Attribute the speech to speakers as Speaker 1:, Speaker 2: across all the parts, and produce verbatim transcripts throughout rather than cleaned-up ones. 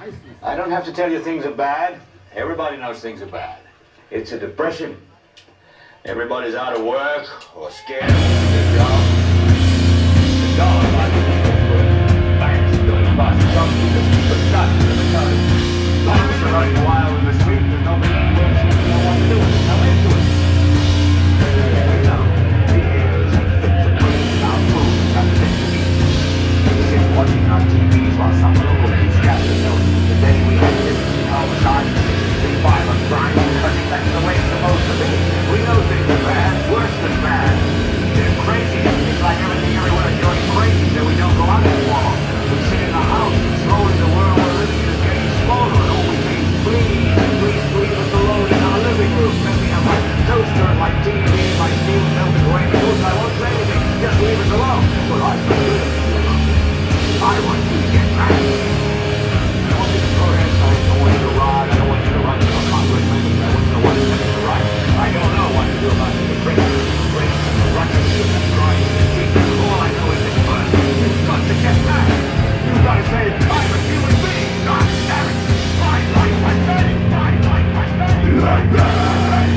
Speaker 1: I don't have to tell you things are bad. Everybody knows things are bad. It's a depression. Everybody's out of work or scared of their job. The dollar market is good. Banks are doing bust. Some people keep a cut to the economy. Banks are running wild in the street. There's nobody else who know what to do with it. How into it. We know. The air is unfit to breathe. Our food is unfit to eat. We sit watching our T Vs while some local news scatter tells us the day we had this in homicide, sixty-three violent crime, because that's the way it's supposed to be. We know things are bad, worse than bad. They're crazy. It's like everything everywhere is going crazy, so we don't go out anymore. We sit in the house, and slowly the world we're living in is getting smaller, and all we say is please, please, leave us alone in our living room. Then we have my toaster and my T V, my steel melted away. I won't say anything, just leave us alone. Well, I can do it. I want you to get back. I want you to go ahead, I don't want you to ride, I don't want you to run to a congressman, I want you to want to take the right. I don't know what to do about the depression, the depression, the Russian human crying in the street. All I know is that first, you've got to get back. You've got to say, I'm a human being, God damn it. My life was ready, my life was ready. Like that.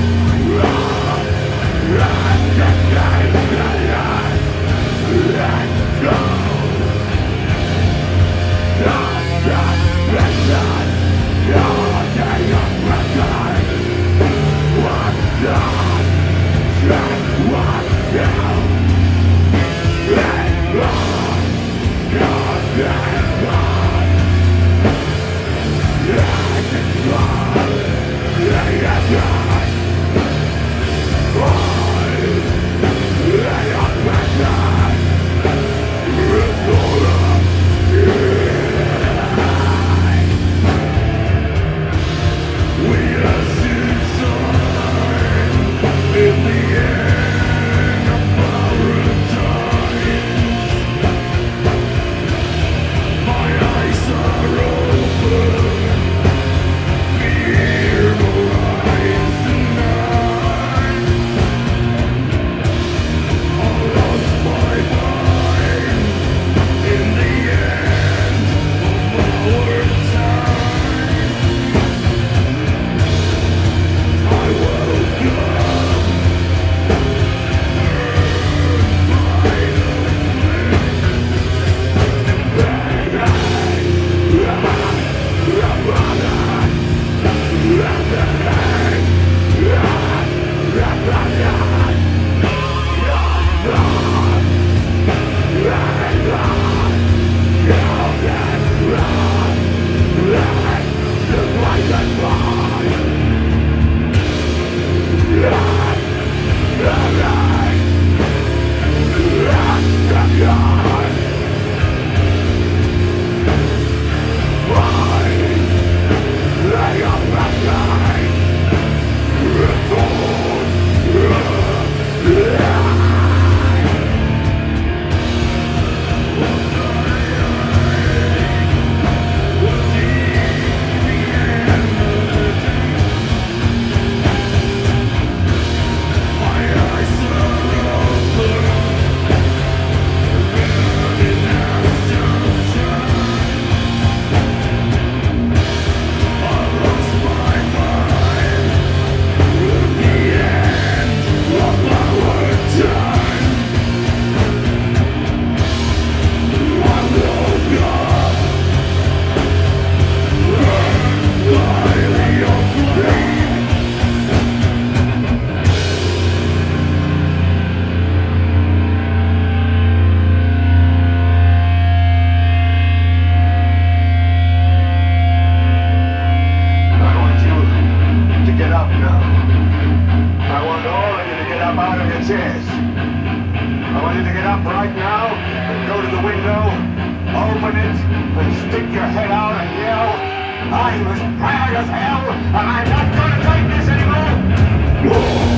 Speaker 1: Let's go. I want you to get up right now and go to the window, open it, and stick your head out and yell, I'm as mad as hell, and I'm not going to take this anymore!